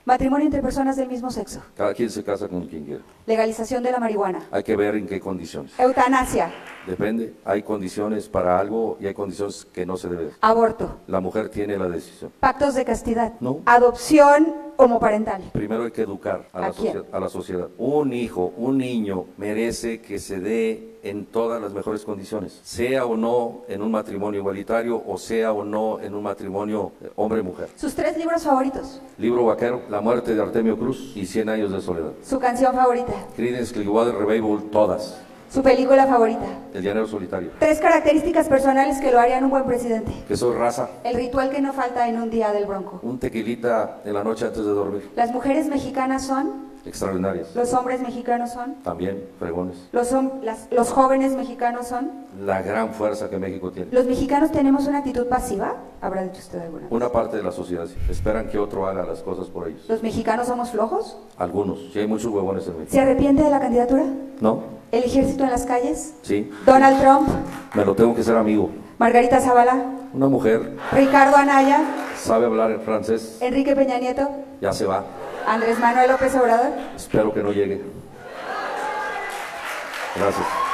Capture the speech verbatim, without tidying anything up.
Matrimonio entre personas del mismo sexo. Cada quien se casa con quien quiera. Legalización de la marihuana. Hay que ver en qué condiciones. Eutanasia. Depende, hay condiciones para algo y hay condiciones que no se debe. Aborto. La mujer tiene la decisión. Pactos de castidad. No. Adopción homoparental. Primero hay que educar a la, ¿A quién? a la sociedad. Un hijo, un niño merece que se dé en todas las mejores condiciones, sea o no en un matrimonio igualitario o sea o no en un matrimonio eh, hombre-mujer. Sus tres libros favoritos. Libro vaquero, La muerte de Artemio Cruz y Cien años de soledad. Su canción favorita. Creedence Clearwater Revival, todas. Su película favorita. El llanero solitario. Tres características personales que lo harían un buen presidente. Que soy raza. El ritual que no falta en un día del Bronco. Un tequilita en la noche antes de dormir. Las mujeres mexicanas son. Extraordinarias. Los hombres mexicanos son. También, fregones. Los, las, los jóvenes mexicanos son. La gran fuerza que México tiene. ¿Los mexicanos tenemos una actitud pasiva? ¿Habrá dicho usted alguna vez? Una parte de la sociedad sí. Esperan que otro haga las cosas por ellos. ¿Los mexicanos somos flojos? Algunos. Sí, hay muchos huevones en México. ¿Se arrepiente de la candidatura? ¿No? ¿El ejército en las calles? Sí. ¿Donald Trump? Me lo tengo que ser amigo. ¿Margarita Zavala? Una mujer. ¿Ricardo Anaya? Sabe hablar en francés. ¿Enrique Peña Nieto? Ya se va. ¿Andrés Manuel López Obrador? Espero que no llegue. Gracias.